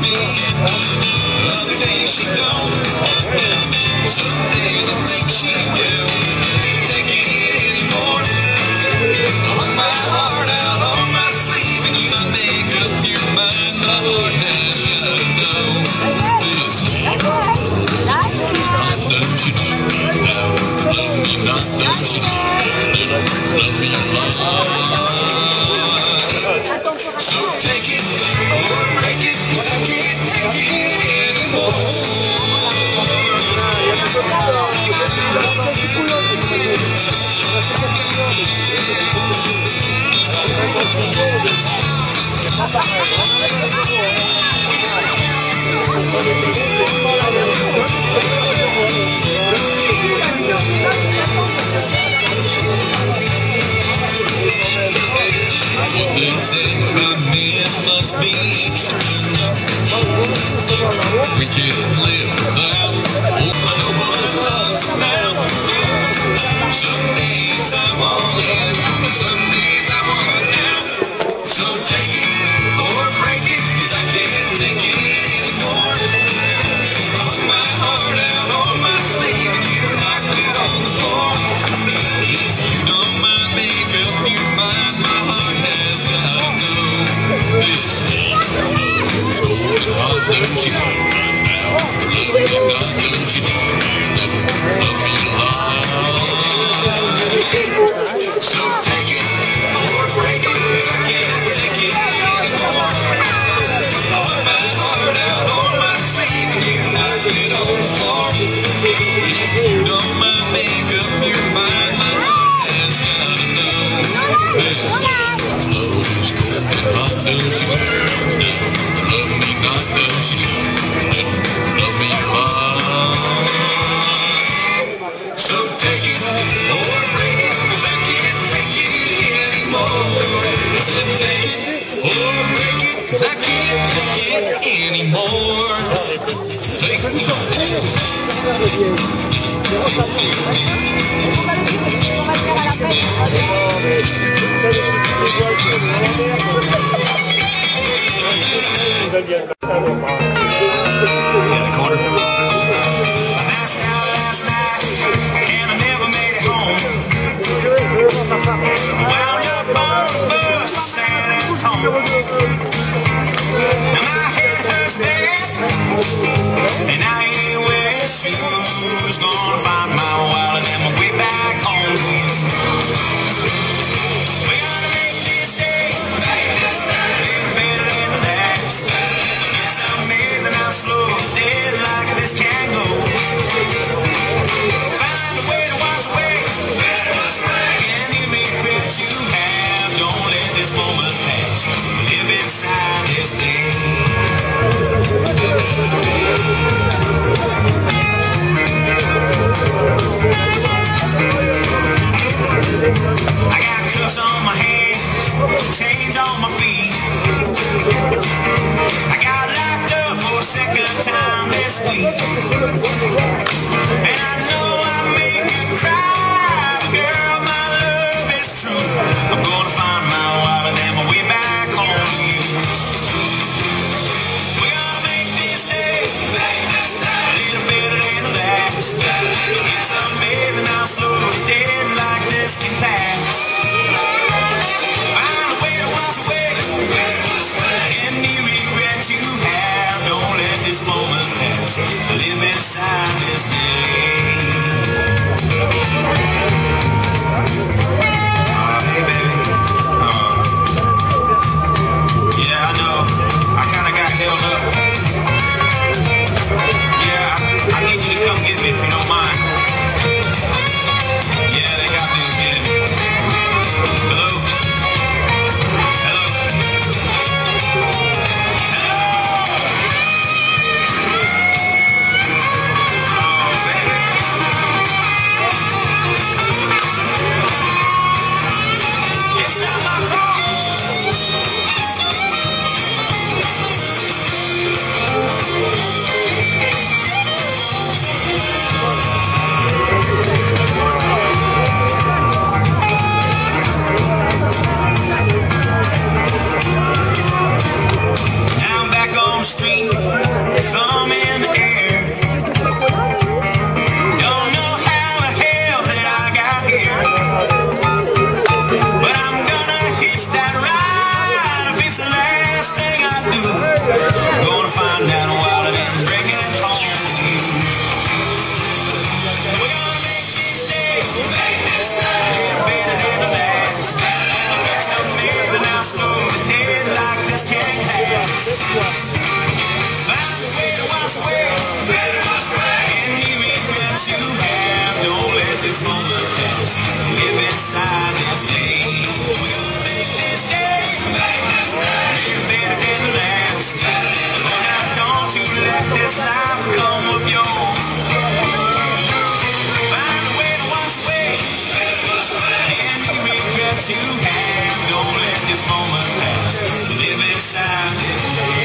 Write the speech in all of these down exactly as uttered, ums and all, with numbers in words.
me. Other days she don't. Some days I think she will. Take it anymore. I hung my heart out on my sleeve, and you might make up your mind. My heart has got to know this. Don't you do me now? Love me not, don't you? Love me a lot. So take it or break it, 'cause I can't take it anymore. What they say about men must be true. We can't live without. Oh, nobody loves it now. Some days I'm all in, some days I want out. So take it or break it, 'cause I can't take it anymore. I hung my heart out on my sleeve, and you knocked it on the floor. If you don't mind, make up your mind. My heart has got to know this. It's cold and hot, don't you know now? Love me not, don't you know? Love me a lot. So take it or break it, 'cause I can't take it anymore. I hung my heart out on my sleeve, and you knocked it on the floor. If you don't mind, make up your mind. My heart has got to know this. Love is cold and hot, don't you know? Love me not, don't you know? Love me a lot. So take it or break it, 'cause I can't take it anymore. I said take it or break it, 'cause I can't take it anymore. Take it. Wound up on the bus to San Antonio. Now my head hurts bad, and I ain't wearing shoes. Gonna find my wallet and my way back home to you. We gotta make this day, make this day a little better than the last. It's amazing how slow a day like this can go. Find a way to wash away any regret you have. Don't let this moment pass. Live inside this day. I got cuffs on my hands, chains on my feet. I got locked up for a second time this week, and I know I make you cry, but girl, my love is true. I'm gonna find my wallet and my way back home to you. We're gonna make this day, make this day a little better than the last. It's amazing how slow a day like this can pass. Find a way to wash away any regrets you have. Don't let this moment pass. Live inside away. Better wash away. Any regrets you have, don't let this moment pass. Live inside this day. We'll make this day. Make this day. Live better than the last. Oh, now don't you let this life come with your own. Find a way to wash away. Better wash away. Any regrets you have, don't let this moment pass. Live inside this day.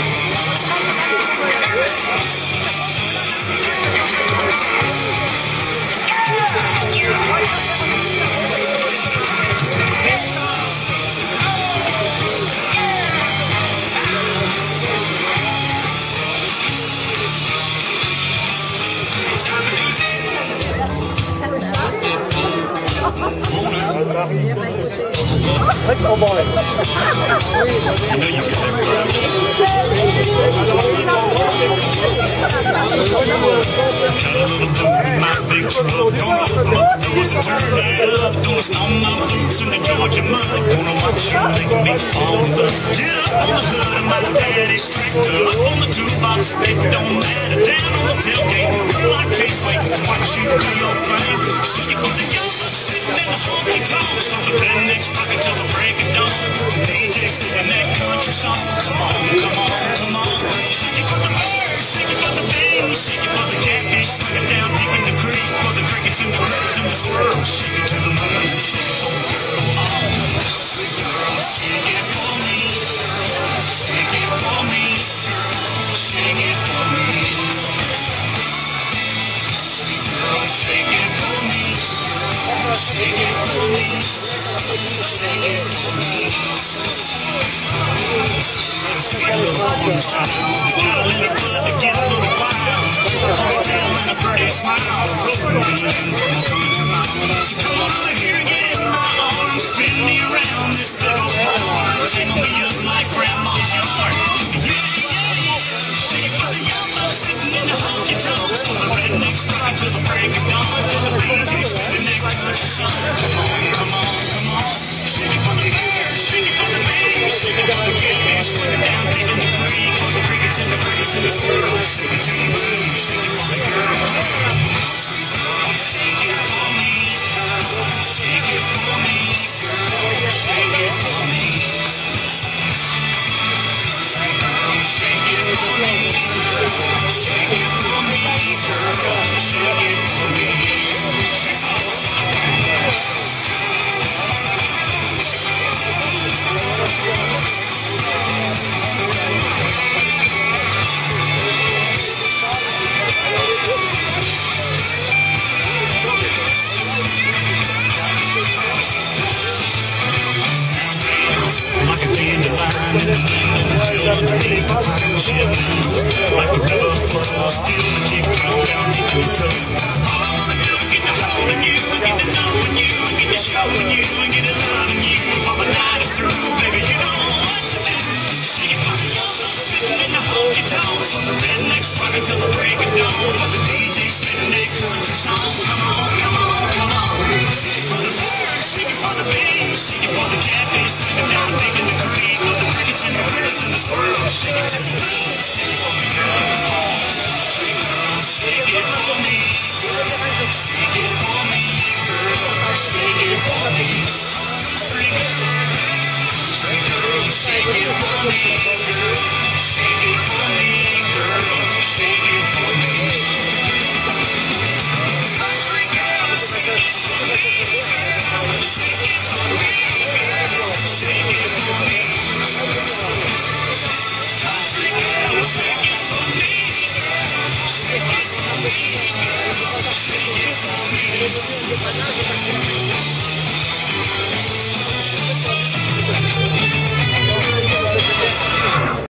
Let's go, boy. I know you got it. Got a little boat in my big truck. Gonna open up the doors and turn it up. Gonna stomp my boots in the Georgia mud. Gonna watch you make me fall in love. Get up on the hood of my daddy's tractor. Up on the toolbox, it don't matter. Down on the tailgate, girl, I can't wait to watch you do your thing. See you put the young bucks sitting in the honky tonks. On the rednecks rockin' till the break of dawn. D J spinning that country song. Come on, come on, come on. Shake it for the birds, shake it for the bees, shake it for the catfish swimming down deep in the creek, for the crickets and the critters and the squirrels. Shake it to the moon, shake it for the girl. Oh, sweet girl, shake it for me, shake it for me, shake it for me. Sweet girl, shake it for me, shake it for me, shake it for me. Sweet little moonshine, you got a little blood to get a little wild. Ponytail and a pretty smile, rolling in from a country mile. So come on over here and get in my arms, spin me around this big old barn, tangle me up like grandma's yard. Yeah, yeah, yeah. Shake it for the young bucks sitting in the honky tonks, for the rednecks rockin' till the break of dawn, for the D Js spinning that country song. Come on, come on, come on. Shake it for the birds, shake it for the bees, shake it for the catfish swimming down deep in the creek, for the crickets and the crickets and the squirrels. Shake it to the moon, shake it for the girl. Sweet girl, shake it for me, shake it for me, girl, shake it for me. Sweet girl, shake it for me, shake it for me, girl, shake it for me. Like a dandelion in the wind and the chill underneath the pine shed. Like a river flows, feel the kick down down deep in your toe. All I wanna do is get to holding you, and get to knowing you, and get to showing you, and get to loving you. Before the night is through, baby, you know what to do. Shake it for the young bucks sitting in the honky tonks, for the rednecks rockin' till the break of dawn, for the D